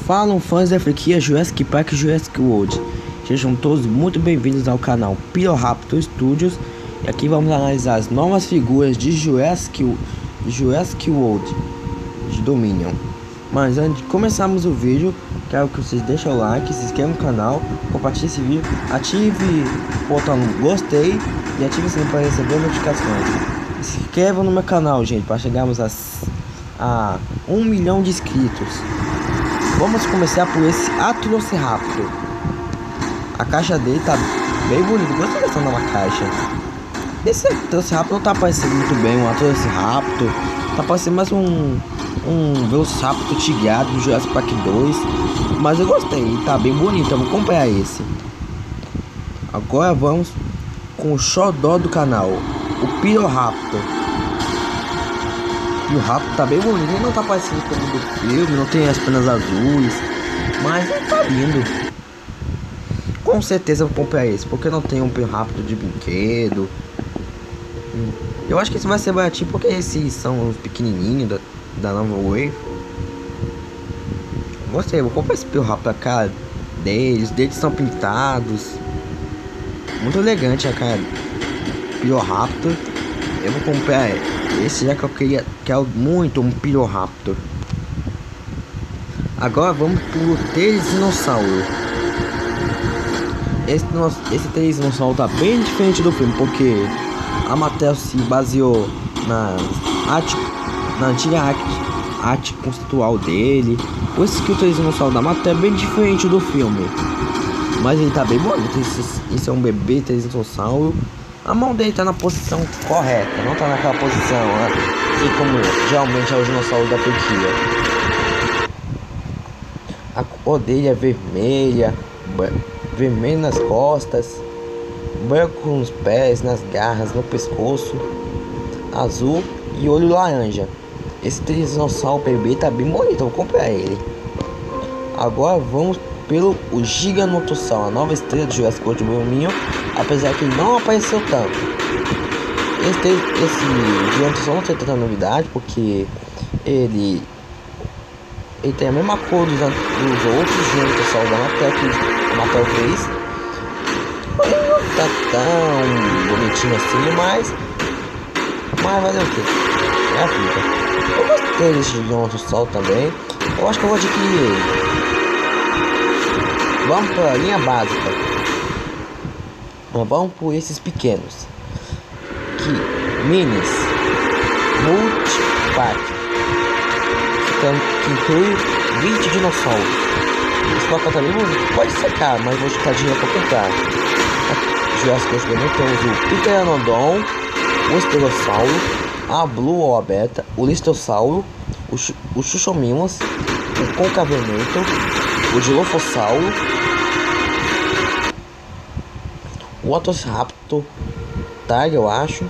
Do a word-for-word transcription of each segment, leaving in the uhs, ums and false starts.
Falam fãs da franquia Jurassic Park e Jurassic World. Sejam todos muito bem-vindos ao canal Piroraptor Studios. E aqui vamos analisar as novas figuras de Jurassic, Jurassic World de Dominion. Mas antes de começarmos o vídeo, quero que vocês deixem o like, se inscrevam no canal, compartilhem esse vídeo, ative o botão gostei e ative o sininho para receber notificações. Se inscrevam no meu canal, gente, para chegarmos a, a um milhão de inscritos. Vamos começar por esse Atrociraptor. A caixa dele tá bem bonita. Gostei dessa nova caixa. Esse Atrociraptor não tá parecendo muito bem um Atrociraptor. Tá parecendo mais um um Velociraptor tigado do Jurassic Park dois. Mas eu gostei, ele tá bem bonito. Eu vou comprar esse. Agora vamos com o xodó do canal, o Piroraptor. E o Raptor tá bem bonito, ele não tá parecendo como do filme, não tem as penas azuis, mas ele tá lindo. Com certeza eu vou comprar esse, porque não tem um Raptor de brinquedo. Eu acho que esse vai ser baratinho, porque esses são os pequenininhos da, da nova Wave. Gostei, eu vou comprar esse Raptor, a cara deles, deles são pintados. Muito elegante a cara Piroraptor. Eu vou comprar esse, já que eu queria, quero muito um Piroraptor. Agora vamos pro Terizinossauro. Esse, esse Terizinossauro tá bem diferente do filme, porque a Mattel se baseou na arte, na antiga arte, arte conceitual dele. Por isso que o Terizinossauro da Mattel é bem diferente do filme. Mas ele tá bem bonito. Esse, esse é um bebê Terizinossauro. A mão dele tá na posição correta, não tá naquela posição, né? Assim como geralmente é o dinossauro da franquia. A cor dele é vermelha, vermelho nas costas, branco nos pés, nas garras, no pescoço, azul e olho laranja. Esse dinossauro bebê tá bem bonito, eu vou comprar ele. Agora vamos pelo o Giganotossauro, a nova estrela de Jurassic World Dominion, apesar que não apareceu tanto. Esse, esse Giganotossauro não tem tanta novidade, porque ele ele tem a mesma cor dos, dos outros Giganotossauros da Mattel que a Mattel fez. Ele não tá tão bonitinho assim, mas mas vai fazer o que? É a vida. Eu gostei desse Giganotossauro também. Eu acho que eu vou adquirir ele. Vamos para a linha básica. Vamos por esses pequenos. Que minis Multipack, que inclui vinte dinossauros. Esse pacote também pode ser caro, mas vou juntar dinheiro para comprar. Jurassic World também temos o Pteranodon, o Estegossauro, a Blue ou a Beta, o Listossauro, o, o Chuchomimus, o Concavenator, o Dilophosauro, o Atrociraptor Tiger, eu acho,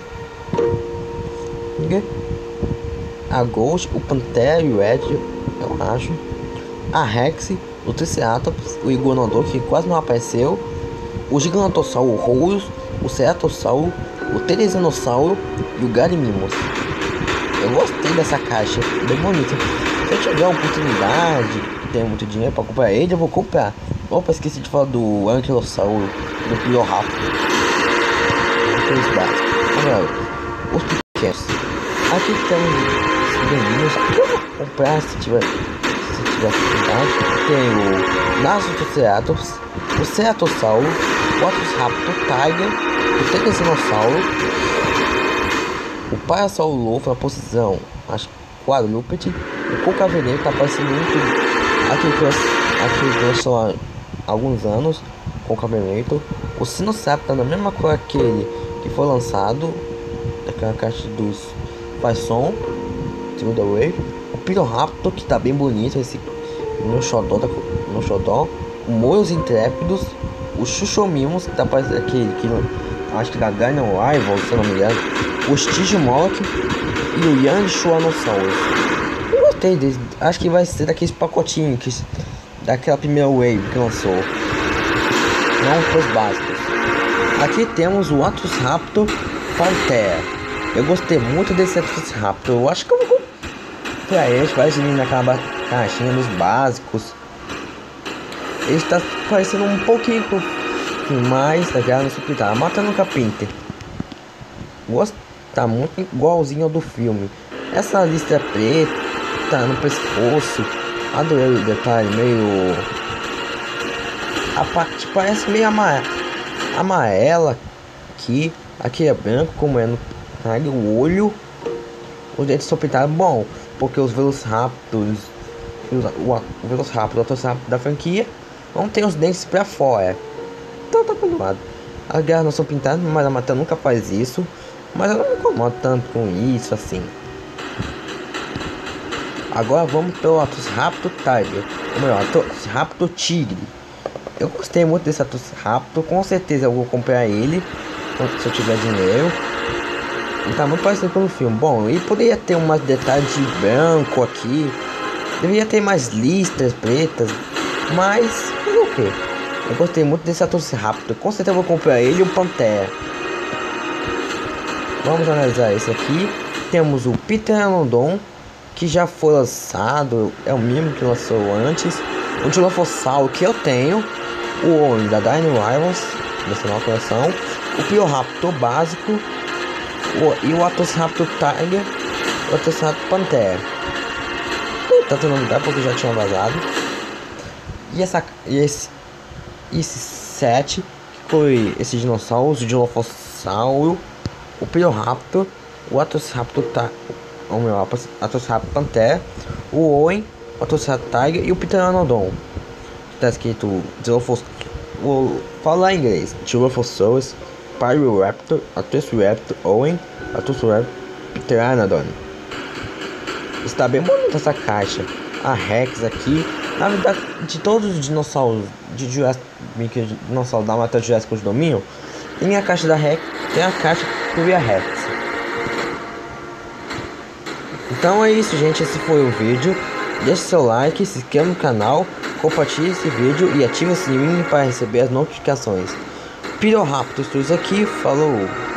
a Ghost, o Pantera e o Ed, eu acho, a Rex, o Triceratops, o Iguanodon, que quase não apareceu, o Gigantossauro, o Horus, o Ceratossauro, o Terizinossauro e o Gallimimus. Eu gostei dessa caixa, bem bonita. Se eu tiver a oportunidade, ter muito dinheiro para comprar ele, eu vou comprar. Opa, esqueci de falar do Anquilossauro, do Piroraptor. Os básicos. Agora, os pequenos. Aqui temos os meninos. Eu vou comprar se tiver, se tiver oportunidade. Tem o Nassoceratops, o Ceratossauro, o Atrociraptor Tiger, o Terizinossauro, o Parasaurolophus na posição, acho quadrúpede, o Concavenator tá parecendo muito aquele que eu, aquele que eu sou há alguns anos, com o Concavenator, o Sinosaurio tá na mesma cor aquele que foi lançado, daquela caixa dos faz som, segunda wave, o Piroraptor que tá bem bonito, esse meu xodó, da, meu xodó, o Moios Intrépidos, o Chuchomimus que tá parecendo aquele que acho que da Dino Rival, se eu não me engano, o Stygimoloch e o Young Schwannosaurus. Eu gostei desse, acho que vai ser daqueles pacotinhos que, daquela primeira wave que lançou, não os básicos. Aqui temos o Atrociraptor Pantera. Eu gostei muito desse Atrociraptor. Eu acho que eu vou comprar ele. Vai vir naquela caixinha dos básicos. ele está parecendo um pouquinho com mais da Guerra nos Hospitais, matando o Carpenter. Gosto, tá muito igualzinho ao do filme. Essa lista preta no pescoço, adorei o detalhe, meio... A parte parece meio ama... amarela aqui, aqui é branco como é no Tiger, o olho, os dentes são pintados, bom, porque os Velociraptors, os, o, o Velociraptor, o Velociraptor da franquia, não tem os dentes pra fora, então tá perdoado. As guerras não são pintadas, mas a Mata nunca faz isso, mas eu não me incomodo tanto com isso assim. Agora vamos pelo Velociraptor Tiger, ou melhor, Velociraptor Tigre. Eu gostei muito desse Velociraptor, com certeza eu vou comprar ele se eu tiver dinheiro. Ele tá muito parecido com o filme. Bom, ele poderia ter umas detalhes de branco aqui, deveria ter mais listras pretas, mas fazer o que? Eu gostei muito desse Velociraptor, com certeza eu vou comprar ele e o Pantera. Vamos analisar esse aqui. Temos o Pteranodon, que já foi lançado, é o mesmo que lançou antes. O Dilophosaurus que eu tenho, o Oni da Dino Rivals, dessa nova coleção, o Pteoraptor básico, o, e o Velociraptor Tiger, o Velociraptor Pantera. Não tanto novidade porque já tinha vazado. E, essa, e esse, esse set, que foi esses dinossauros, o Dilophosaurus, o Pteoraptor, o Velociraptor Tiger, o meu Velociraptor Pantera, o Owen, o Velociraptor Tiger e o Pteranodon. Tá escrito Dilophosaurus, vou falar em inglês, Dilophosaurus, Pyroraptor, Velociraptor, Owen, Velociraptor, Pteranodon. Está bem bonita essa caixa. A Rex aqui, na verdade, de todos os dinossauros de Jurassic, dinossauro da Mata Jurassic de domínio, tem a caixa da Rex, tem a caixa que eu vi a Rex. Então é isso, gente, esse foi o vídeo. Deixe seu like, se inscreva no canal, compartilhe esse vídeo e ative o sininho para receber as notificações. Pteoraptor Studios aqui, falou!